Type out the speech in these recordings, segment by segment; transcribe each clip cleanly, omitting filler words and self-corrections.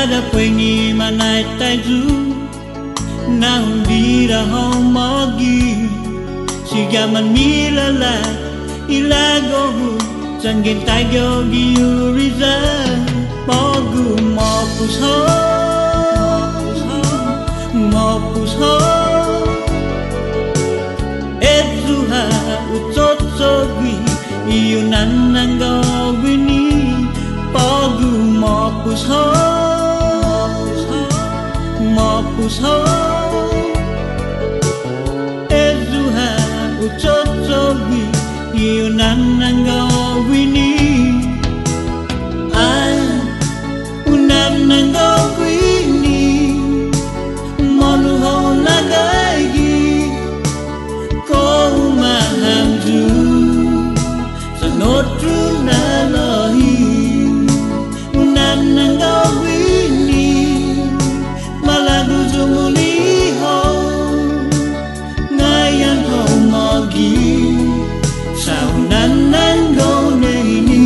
Kada pengi manai taiju na hundira homogi sigaman milala ilagohu sangin tayo giuriza mogu mopus ho ezuha utsotsogi iyunan nanggawini pogu mopus ho ezuha utsotsogi iyunan nanggawini unan nanggawini monuho nagaigi kau mahamju sanotru nalohi unan nanggawini malagu zumuliho ngayan homogi saunan nanggawini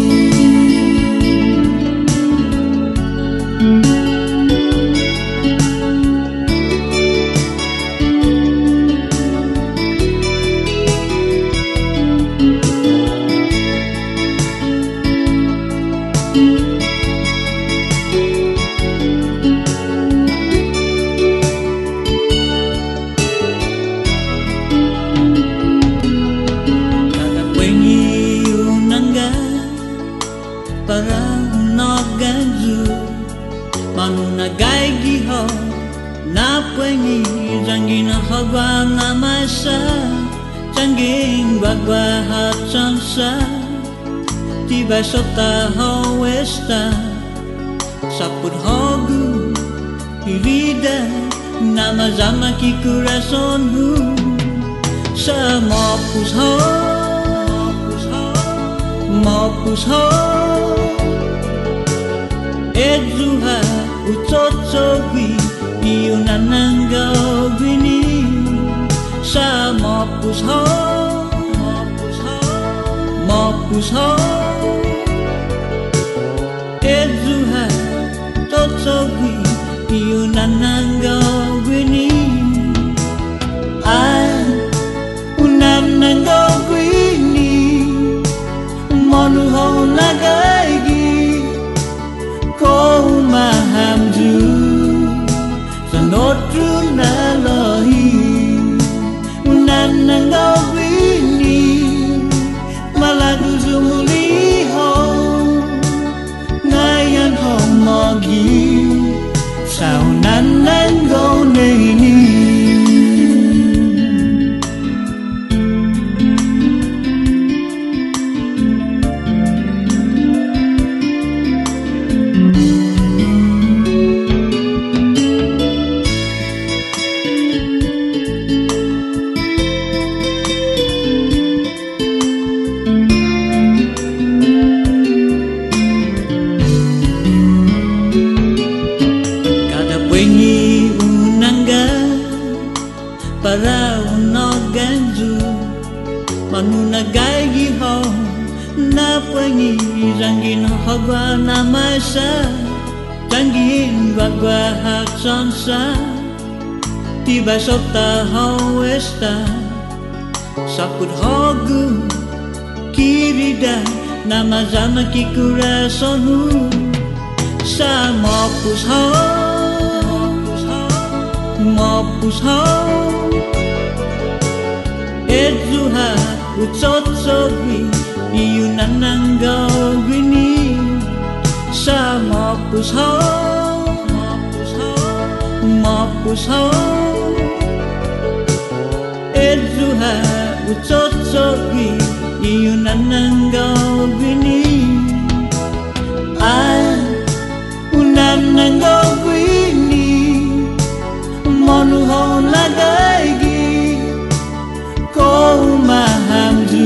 para noganju manu nagaigi ho na pengi jangina hagwa na masa jangin bagwa hatsansa tiba sota ho westa sapur hogu irida nama zama kikurasonhu samopus ho ezuha utsotsogi iyunan nanggawini samopus ho ezuha utsotsogi iyunan nanggawini unan nanggawini monuho nagaigi kau mahamju sanotru nalohi unan nanggawini malagu zumuliho ngayan homogi saunan nanggawini para unoganju manu nagaigi ho na pengi jangin hagwa na masa jangin bagwa hatsansa tiba sota ho westa saput hogu kirida nama zama kikurasonhu samopus ho ezuha utsotsogi iyunan nanggawini samopus ho ezuha utsotsogi iyunan nanggawini unan nanggawini monuho nagaigi kau mahamju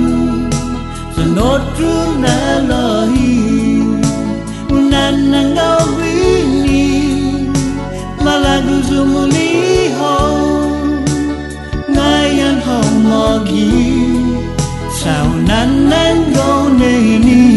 sanotru nalohi unan nanggawini malagu zumuliho ngayan homogi saunan nanggawini